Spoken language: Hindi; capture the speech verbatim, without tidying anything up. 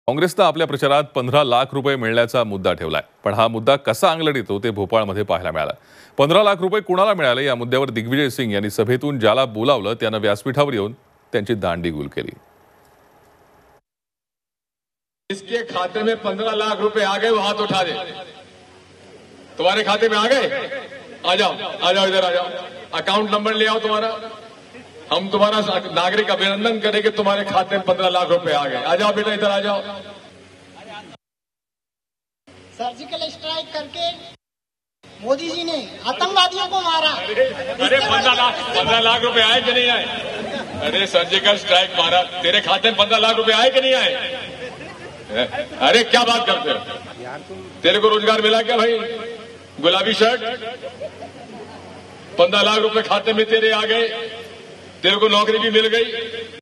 काँग्रेसनं आपल्या प्रचारात पंधरा लाख रुपये मिळण्याचा मुद्दा ठेवलाय, पण हा मुद्दा कसा अंगलट येतो ते भोपाळमध्ये पाहायला मिळालं। पंधरा लाख रुपये कुणाला मिळाले या मुद्द्यावर दिग्विजय सिंग यांनी सभेतून ज्याला बोलावलं त्यानं व्यासपीठावर येऊन त्यांची दांडीगुल केली। इसके खाते में पंद्रह लाख रुपए आ गए, वो हाथ उठा दे। तुम्हारे खाते में आ गए? आ जाओ, आ जाओ, इधर आ जाओ। अकाउंट नंबर ले आओ तुम्हारा, हम तुम्हारा नागरिक अभिनंदन करेंगे। तुम्हारे खाते में पंद्रह लाख रुपए आ गए। आ जाओ बेटा, इधर आ जाओ। सर्जिकल स्ट्राइक करके मोदी जी ने आतंकवादियों को मारा। अरे पंद्रह लाख पंद्रह लाख रुपए आए कि नहीं आए? अरे सर्जिकल स्ट्राइक मारा, तेरे खाते में पंद्रह लाख रुपए आए कि नहीं आए? अरे क्या बात करते हो? तेरे को रोजगार मिला क्या भाई? गुलाबी शर्ट, पंद्रह लाख रुपए खाते में तेरे आ गए, तेरे को नौकरी भी मिल गई।